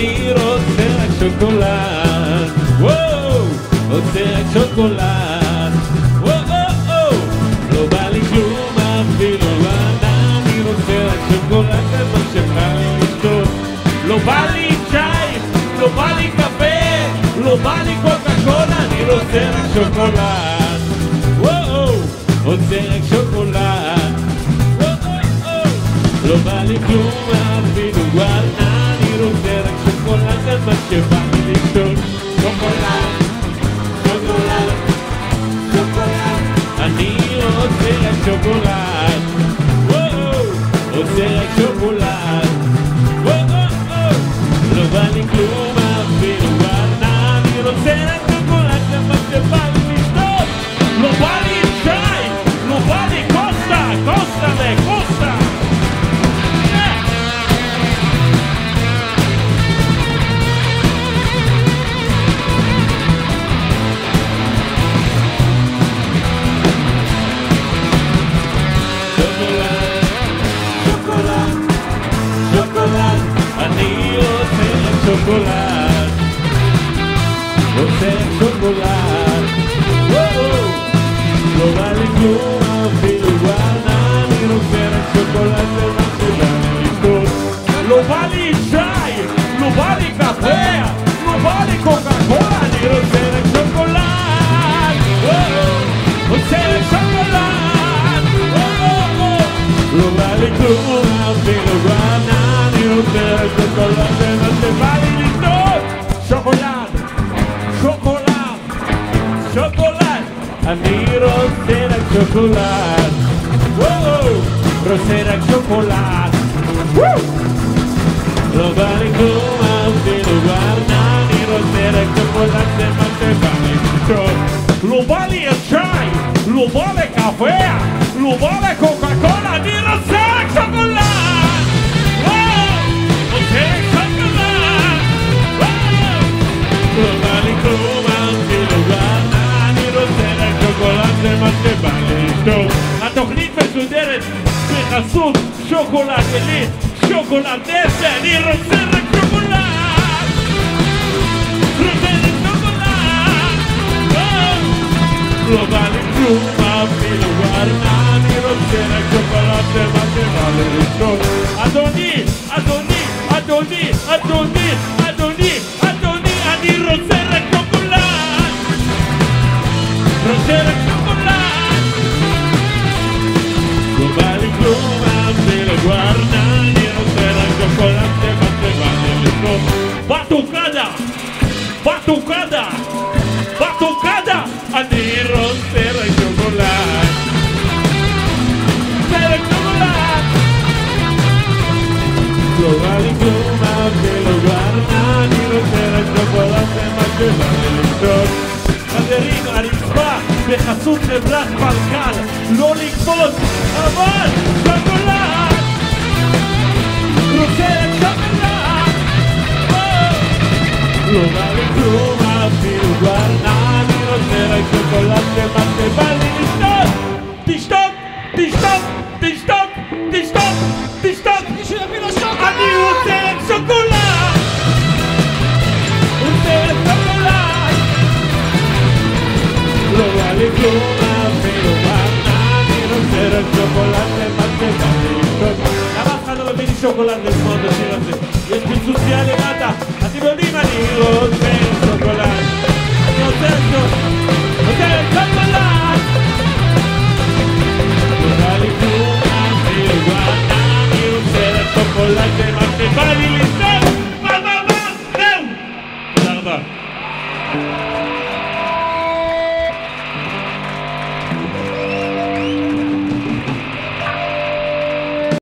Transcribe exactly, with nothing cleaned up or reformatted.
אני רוצה רק שוקולד, וואו, רוצה רק שוקולד, וואו, לא בא לי כלום אפילו בנה, אני רוצה רק שוקולד, זה מה שבא לי לשתות. לא בא לי צ'אי, לא בא לי קפה, לא בא לי קוקה קולה, אני רוצה רק שוקולד, וואו, רוצה רק שוקולד, וואו, לא בא לי כלום אפילו בנה, אני רוצה רק שוקולד, זה מה שבא לי לשתות. שוקולד, שוקולד, שוקולד, אני רוצה רק שוקולד, וואו, רוצה רק שוקולד, וואו, לא בא לי כלום אפילו בנה, אני רוצה רק שוקולד, זה מה שבא לי לשתות. לא בא לי צ'אי, לא בא לי קוסטה, קוסטה וקוסטה. שוקולד, רוצה רק שוקולד, וואו, לא בא לי כלום אפילו בנה, אני רוצה רק שוקולד, זה מה שבא לי לשתות. לא בא לי צ'אי, לא בא לי קפה, לא בא לי קוקה קולה, אני רוצה רק שוקולד, וואו, רוצה רק שוקולד, וואו, לא בא לי כלום אפילו בנה, אני רוצה רק שוקולד, זה מה שבא לי לשתות. שוקולד, שוקולד, שוקולד, אני רוצה רק שוקולד, וואו, רוצה רק שוקולד, לא בא לי כלום אפילו בנה, אני רוצה רק שוקולד, זה מה שבא לי לשתות. לא בא לי צ'אי, לא בא לי קפה, לא בא לי קוקה קולה, אני רוצה רק שוקולד, לא בא לי כלום אפילו בנה, אני רוצה רק שוקולד, זה מה שבא לי לשתות. התוכנית מסודרת בחסות שוקולד עילית, שוקולד נסטלה, אני רוצה רק שוקולד, רוצה רק שוקולד, לא בא לי כלום אפילו בנה, אני רוצה רק שוקולד, זה מה שבא לי לשתות. אדוני, אדוני, אדוני, אדוני, אדוני, אדוני, אני רוצה רק שוקולד, רוצה רק שוקולד, לא בא לי כלום אפילו בנה, אני רוצה רק שוקולד, זה מה שבא לי לשתות. בטוקדה, בטוקדה, בטוקדה, אני רוצה רק שוקולד, רוצה רק שוקולד, לא בא לי כלום אפילו בנה, אני רוצה רק שוקולד, זה מה שבא לי לשתות. חברים, הרצפה בחסות חברת פלקל, לא לקפוץ, אבל שוקולד, רוצה רק שוקולד, לא בא לי כלום אפילו בנה, אני רוצה רק שוקולד, זה מה שבא לי לשתות. תשתוק, תשתוק, תשתוק, תשתוק, תשתוק, מישהו יביא לו שוקולד, אני רוצה רק שוקולד, רוצה רק שוקולד, לא בא לי כלום אפילו בנה, אני רוצה רק שוקולד, זה מה שבא לי לשתות. למה אף אחד לא מביא לי שוקולד לשמוע את השיר הזה? יש פיצוציה למטה, אתם יודעים, אני רוצה